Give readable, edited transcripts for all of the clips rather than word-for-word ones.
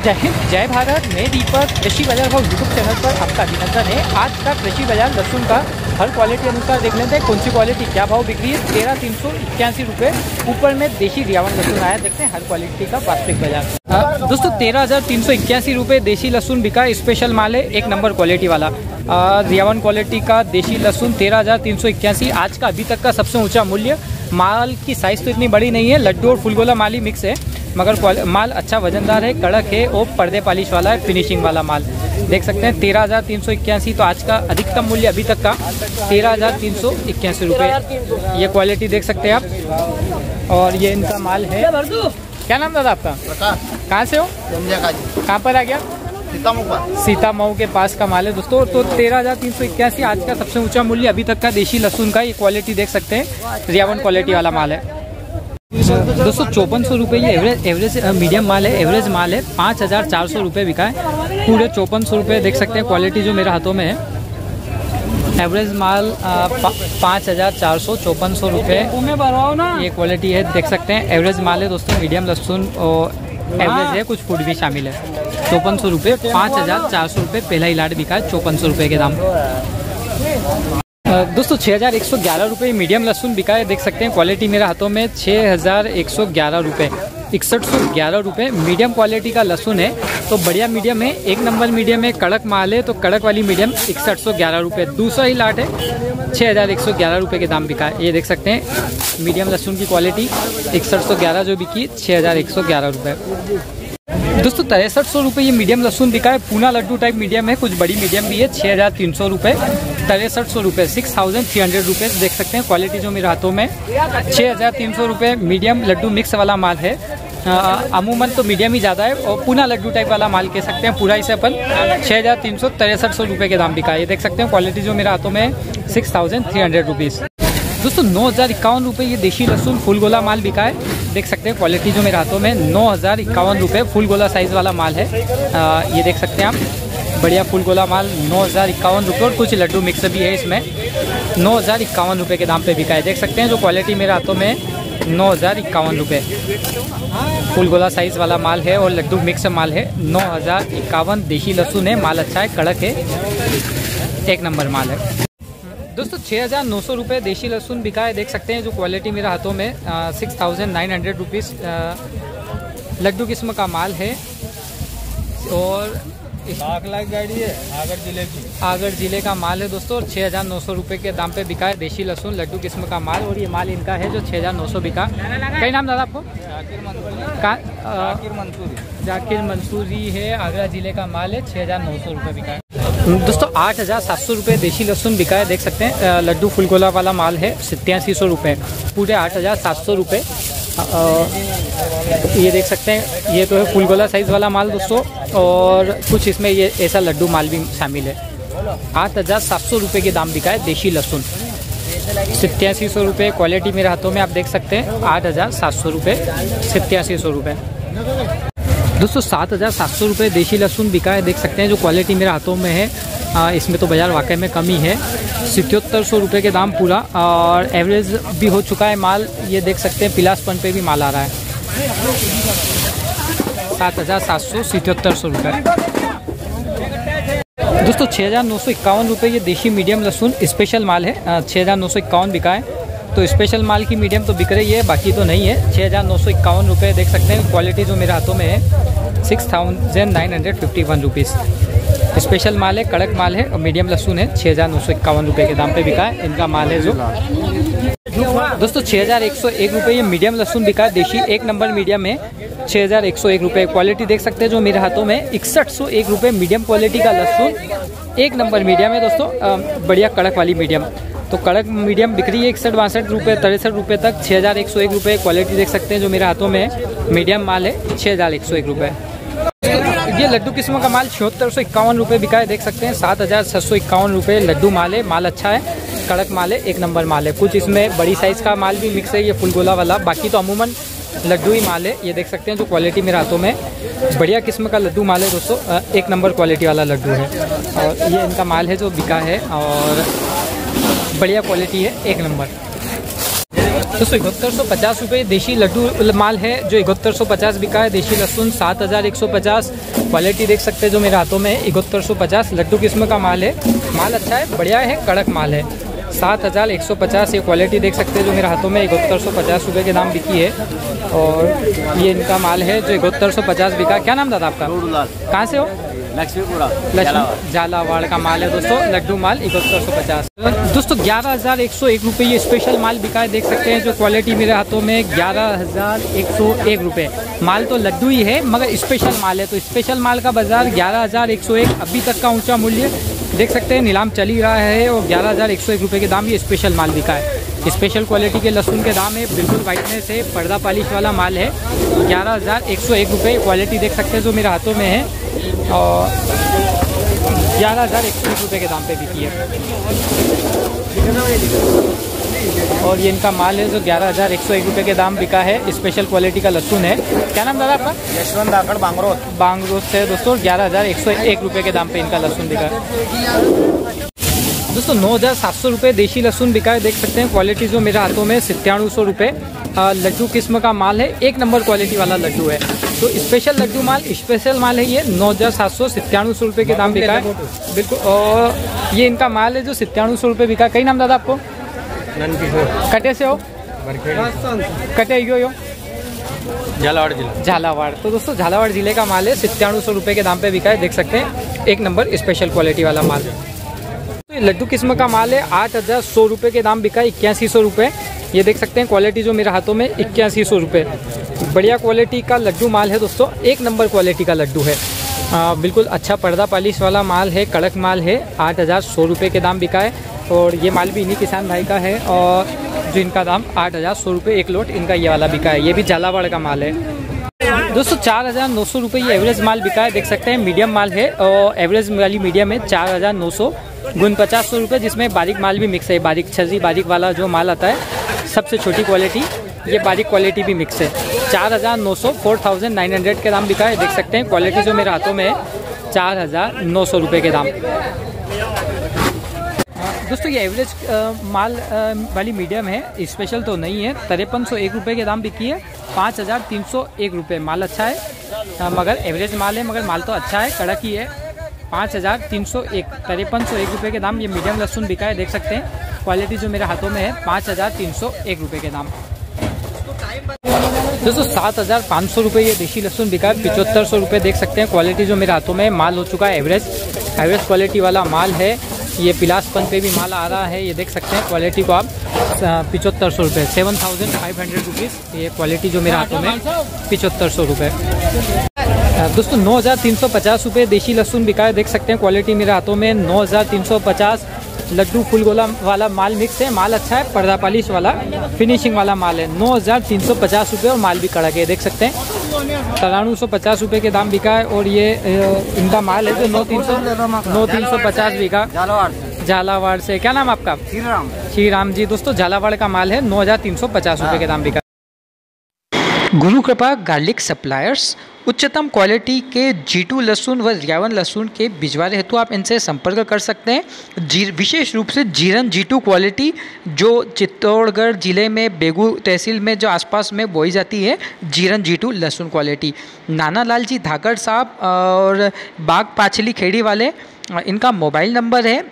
जय हिंद, जय भारत। मैं दीपक, कृषि बाजार भाव यूट्यूब चैनल पर आपका अभिनंदन है। आज का कृषि बाजार लहसुन का हर क्वालिटी अनुसार देख लेते हैं कौन सी क्वालिटी क्या भाव बिक रही है। 13,381 रुपये ऊपर में देशी रियावन लहसुन आया। देखते हैं हर क्वालिटी का वास्तविक बाजार। दोस्तों 13,381 रुपये देशी लहसुन बिका। स्पेशल माल है, एक नंबर क्वालिटी वाला रियावन क्वालिटी का देशी लहसुन 13,381 आज का अभी तक का सबसे ऊँचा मूल्य। माल की साइज़ तो इतनी बड़ी नहीं है, लड्डू और फुलगोला माल ही मिक्स है, मगर माल अच्छा वजनदार है, कड़क है और पर्दे पालिश वाला है, फिनिशिंग वाला माल देख सकते हैं। 13,381 तो आज का अधिकतम मूल्य अभी तक का 13,381 रुपये। ये क्वालिटी देख सकते हैं आप। और ये इनका माल है। क्या नाम दादा आपका? कहाँ से हो? कहाँ पर आ गया? सीतामऊ के पास का माल है दोस्तों। तो 13,381 आज का सबसे ऊंचा मूल्य अभी तक का देशी लहसुन का। ये क्वालिटी देख सकते हैं, रियावन क्वालिटी वाला माल है दोस्तों। 5400 रुपये ये एवरेज मीडियम माल है, एवरेज माल है। 5,400 रुपये बिका है पूरे। 5400 रुपये देख सकते हैं, क्वालिटी जो मेरे हाथों में है। एवरेज माल 5,400 5400 रुपये ये क्वालिटी है, देख सकते हैं। एवरेज माल है दोस्तों, मीडियम लहसुन और एवरेज है, कुछ फूड भी शामिल है। 5400 रुपये, 5,400 रुपये पहला ही लाट बिका है 5400 रुपये के दाम। दोस्तों 6,111 रुपये मीडियम लहसुन बिका है, देख सकते हैं। क्वालिटी मेरे हाथों में 6,111 रुपये, 6111 रुपये मीडियम क्वालिटी का लहसुन है। तो बढ़िया मीडियम है, एक नंबर मीडियम है, कड़क माल है। तो कड़क वाली मीडियम 6111 रुपये, दूसरा ही लाट है 6,111 रुपये के दाम बिका है। ये देख सकते हैं मीडियम लहसुन की क्वालिटी 6111 जो बिकी 6,111 रुपये। दोस्तों 6300 रुपये ये मीडियम लहसुन बिका है। पूना लड्डू टाइप मीडियम है, कुछ बड़ी मीडियम भी है। 6,300 रुपये, 6300 रुपये, 6,300 रुपये देख सकते हैं। क्वालिटी जो मेरे हाथों में 6,300 रुपये मीडियम लड्डू मिक्स वाला माल है। अमूमन तो मीडियम ही ज़्यादा है और पूना लड्डू टाइप वाला माल कह सकते हैं। पूरा इसे अपन 6,363 रुपये के दाम बिका है। ये देख सकते हैं क्वालिटी जो मेरे हाथों में 6,300 रुपीज़। दोस्तों 9,051 रुपये ये देशी लहसुन फुल गोला माल बिका है, देख सकते हैं। क्वालिटी जो मेरे हाथों में 9,051 रुपये फुल गोला साइज़ वाला माल है। ये देख सकते हैं आप, बढ़िया फुल गोला माल 9,051 रुपये और कुछ लड्डू मिक्स भी है इसमें। 9,051 रुपये के दाम पे बिका है, देख सकते हैं। जो क्वालिटी मेरे हाथों में 9,051 रुपये फुल गोला साइज़ वाला माल है और लड्डू मिक्स माल है। 9,051 देशी लहसुन है, माल अच्छा है, कड़क है, एक नंबर माल है दोस्तों। 6,900 रुपये देशी लहसुन बिका है, देख सकते हैं। जो क्वालिटी मेरे हाथों में 6,900 रुपीज़ लड्डू किस्म का माल है। और गाड़ी है आगरा जिले का माल है दोस्तों। 6,900 रुपये के दाम पे बिका है देशी लहसुन लड्डू किस्म का माल। और ये माल इनका है जो 6,900 बिका। कई नाम दादा आपको? जाकिर मंसूरी है, आगरा जिले का माल है। 6,900 रुपये बिका है दोस्तों। 8,700 रुपये देशी लहसुन बिका है, देख सकते हैं। लड्डू फुलगोला वाला माल है 8700 रुपये, पूरे 8,700 रुपये। ये देख सकते हैं, ये तो है फुलगोला साइज़ वाला माल दोस्तों। और कुछ इसमें ये ऐसा लड्डू माल भी शामिल है। 8,700 रुपये के दाम बिका है देशी लहसुन। 8700 रुपये क्वालिटी मेरे हाथों में आप देख सकते हैं। 8,700 रुपये, 8700 रुपये दोस्तों। 7,700 रुपये देशी लहसुन बिका है, देख सकते हैं। जो क्वालिटी मेरे हाथों में है, इसमें तो बाज़ार वाकई में कमी है। 7700 रुपये के दाम पूरा, और एवरेज भी हो चुका है माल। ये देख सकते हैं पिलासपन पे भी माल आ रहा है। 7,777 रुपये दोस्तों। 6,951 रुपये ये देशी मीडियम लहसुन स्पेशल माल है। 6,951 बिका है। तो स्पेशल माल की मीडियम तो बिक रही है, बाकी तो नहीं है। 6,951 रुपये देख सकते हैं। क्वालिटी जो मेरे हाथों में है 6,951 रुपीज़ स्पेशल माल है, कड़क माल है और मीडियम लहसुन है। 6,951 रुपये के दाम पे बिका है, इनका माल है जो दोस्तों। 6,101 रुपये ये मीडियम लहसुन बिका है देशी, एक नंबर मीडियम है। 6,101 रुपये क्वालिटी देख सकते हैं जो मेरे हाथों में 6101 रुपये मीडियम क्वालिटी का लहसुन, एक नंबर मीडियम है दोस्तों। बढ़िया कड़क वाली मीडियम, तो कड़क मीडियम बिक रही है 61-62 रुपये, 63 रुपये तक। 6,101 रुपये क्वालिटी देख सकते हैं जो मेरे हाथों में मीडियम माल है। 6,101 रुपये ये लड्डू किस्मों का माल 7651 रुपये बिका है, देख सकते हैं। 7,751 रुपये लड्डू माल है, माल अच्छा है, कड़क माल है, एक नंबर माल है। कुछ इसमें बड़ी साइज़ का माल भी मिक्स है, ये फुलगोला वाला, बाकी तो अमूमन लड्डू ही माल है। ये देख सकते हैं जो क्वालिटी मेरे हाथों में बढ़िया किस्म का लड्डू माल है दोस्तों, एक नंबर क्वालिटी वाला लड्डू है। और ये इनका माल है जो बिका है और बढ़िया क्वालिटी है, एक नंबर। दोस्तों 7150 रुपये देशी लड्डू माल है जो 7150 बिका है। देशी लहसुन 7150, क्वालिटी देख सकते हैं जो मेरे हाथों में है 7150। लड्डू किस्म का माल है, माल अच्छा है, बढ़िया है, कड़क माल है। 7150 ये क्वालिटी देख सकते हैं जो मेरे हाथों में 7150 रुपये के दाम बिकी है। और ये इनका माल है जो 7150 बिका। क्या नाम दादा आपका? कहाँ से हो? लक्ष्मीपुरा झालावाड़ का माल है दोस्तों, लड्डू माल 7150। दोस्तों 11101 रुपये ये स्पेशल माल बिका है, देख सकते हैं जो क्वालिटी मेरे हाथों में 11101 रुपये। माल तो लड्डू ही है मगर स्पेशल माल है, तो स्पेशल माल का बाजार 11101 अभी तक का ऊंचा मूल्य देख सकते हैं, नीलाम चल ही रहा है। और 11101 रुपये के दाम ये स्पेशल माल बिका है। स्पेशल क्वालिटी के लहसुन के दाम है, बिल्कुल वाइटनेस है, पर्दा पॉलिश वाला माल है। 11101 रुपये क्वालिटी देख सकते हैं जो मेरे हाथों में है। और 11101 रुपये के दाम पे बिकी है। और ये इनका माल है जो 11101 रुपये के दाम बिका है, स्पेशल क्वालिटी का लहसुन है। क्या नाम दादा आपका? यशवंत धाकड़ बांगरोड से दोस्तों 11101 रुपये के दाम पे इनका लहसुन बिका है। दोस्तों 9700 रुपये देशी लहसुन बिका है, देख सकते हैं क्वालिटी जो मेरे हाथों में 9700 रुपये। लड्डू किस्म का माल है, एक नंबर क्वालिटी वाला लड्डू है, तो स्पेशल लड्डू माल, स्पेशल माल है ये। 9797 रुपये के दाम बिका है बिल्कुल। और ये इनका माल है जो 9700 रुपये बिका। कई नाम दादा आपको? कटे से हो? कटे यो झालावाड़। तो दोस्तों झालावाड़ जिले का माल है, 9700 रुपये के दाम पे बिका है, देख सकते हैं एक नंबर स्पेशल क्वालिटी वाला माल। तो लड्डू किस्म का माल है, 8100 रुपये के दाम बिका है, 8100 रुपये। ये देख सकते हैं क्वालिटी जो मेरे हाथों में 8100 रुपये। बढ़िया क्वालिटी का लड्डू माल है दोस्तों, एक नंबर क्वालिटी का लड्डू है, बिल्कुल अच्छा पर्दा पॉलिश वाला माल है, कड़क माल है। 8100 रुपये के दाम बिका है। और ये माल भी इन्हीं किसान भाई का है, और जो इनका दाम 8100 रुपये एक लोट इनका ये वाला बिका है। ये भी झालावाड़ का माल है दोस्तों। 4900 रुपये ये एवरेज माल बिका है, देख सकते हैं मीडियम माल है। और एवरेज वाली मीडियम है 4900 गुण 50 रुपये, जिसमें बारीक माल भी मिक्स है। बारीक छजी बारीक वाला जो माल आता है सबसे छोटी क्वालिटी, ये बारीक क्वालिटी भी मिक्स है। 4900 4900 के दाम बिका है, देख सकते हैं क्वालिटी जो मेरे हाथों में है 4900 रुपये के दाम। दोस्तों ये एवरेज माल वाली मीडियम है, स्पेशल तो नहीं है। 5301 रुपये के दाम बिकी है। 5301 रुपये माल अच्छा है, मगर एवरेज माल है, मगर माल तो अच्छा है, कड़क ही है। 5301 5301 रुपये के दाम ये मीडियम लहसुन बिका है, देख सकते हैं क्वालिटी जो मेरे हाथों में है 5301 रुपये के दाम। दोस्तों 7500 रुपये ये देशी लहसुन बिका है। 7500 रुपये देख सकते हैं क्वालिटी जो मेरे हाथों में माल हो चुका है, एवरेज क्वालिटी वाला माल है। ये पिलासपन पे भी माल आ रहा है, ये देख सकते हैं क्वालिटी को आप। 7500 रुपये 7500 रुपीज़ ये क्वालिटी जो मेरे हाथों में 7500 रुपये। दोस्तों 9350 रुपये देशी लहसुन बिका है, देख सकते हैं क्वालिटी मेरे हाथों में 9350। लड्डू फुल गोला वाला माल मिक्स है, माल अच्छा है, पर्दा पॉलिश वाला फिनिशिंग वाला माल है। 9350 रुपये और माल भी कड़क है, देख सकते हैं 9350 रुपये के दाम बिका है। और ये इनका माल है जो 9350 बिका झालावाड़ से। क्या नाम आपका? श्री राम जी। दोस्तों झालावाड़ का माल है, 9350 रुपये के दाम बिका। गुरु कृपा गार्लिक सप्लायर्स उच्चतम क्वालिटी के G2 लहसुन व रियावन लहसुन के भिजवाने हेतु आप इनसे संपर्क कर सकते हैं। विशेष रूप से जीरन G2 क्वालिटी जो चित्तौड़गढ़ जिले में बेगू तहसील में जो आसपास में बोई जाती है, जीरन G2 लहसुन क्वालिटी। नाना लाल जी धाकड़ साहब और बाग पाछली खेड़ी वाले, इनका मोबाइल नंबर है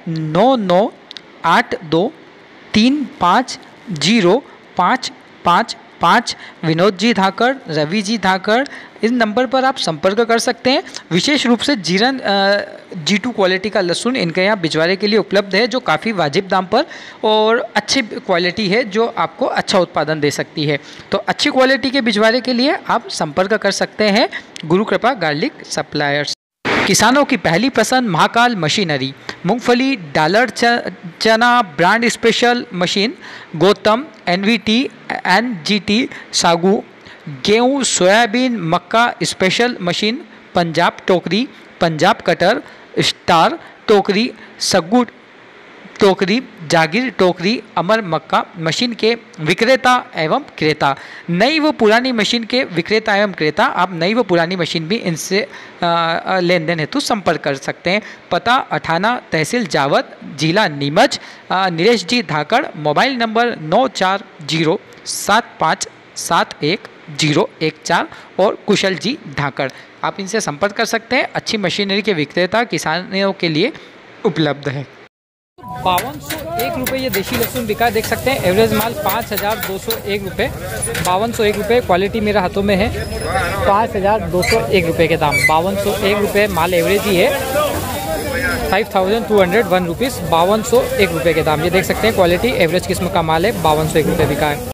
9982350555। विनोद जी धाकड़, रवि जी धाकड़, इस नंबर पर आप संपर्क कर सकते हैं। विशेष रूप से जीरन G2 क्वालिटी का लहसुन इनके यहाँ भिजवाने के लिए उपलब्ध है, जो काफ़ी वाजिब दाम पर और अच्छी क्वालिटी है, जो आपको अच्छा उत्पादन दे सकती है। तो अच्छी क्वालिटी के भिजवाने के लिए आप संपर्क कर सकते हैं गुरु कृपा गार्लिक सप्लायर्स। किसानों की पहली पसंद महाकाल मशीनरी, मूंगफली, डालर चना brand special machine, Gautam, NVT, NGT, सागू, गेहूँ, सोयाबीन, मक्का स्पेशल मशीन, पंजाब टोकरी, पंजाब कटर, स्टार टोकरी, सग्गू टोकरी, जागीर टोकरी, अमर मक्का मशीन के विक्रेता एवं क्रेता। नई व पुरानी मशीन के विक्रेता एवं क्रेता, आप नई व पुरानी मशीन भी इनसे लेन देन हेतु संपर्क कर सकते हैं। पता 58 तहसील जावद, जिला नीमच। नरेश जी धाकड़, मोबाइल नंबर 9402 7571014014 और कुशल जी ढाकर। आप इनसे संपर्क कर सकते हैं। अच्छी मशीनरी के विक्रेता किसानों के लिए उपलब्ध है। 5201 रुपये ये देशी लहसुन बिका, देख सकते हैं। एवरेज माल 5201 रुपये, 5201 रुपये। क्वालिटी मेरे हाथों में है 5201 रुपये के दाम। 5201 रुपये माल एवरेज ही है। 5201 रुपीज़, 5201 रुपये के दाम। ये देख सकते हैं क्वालिटी एवरेज किस्म का माल है, 5201 रुपये बिका है।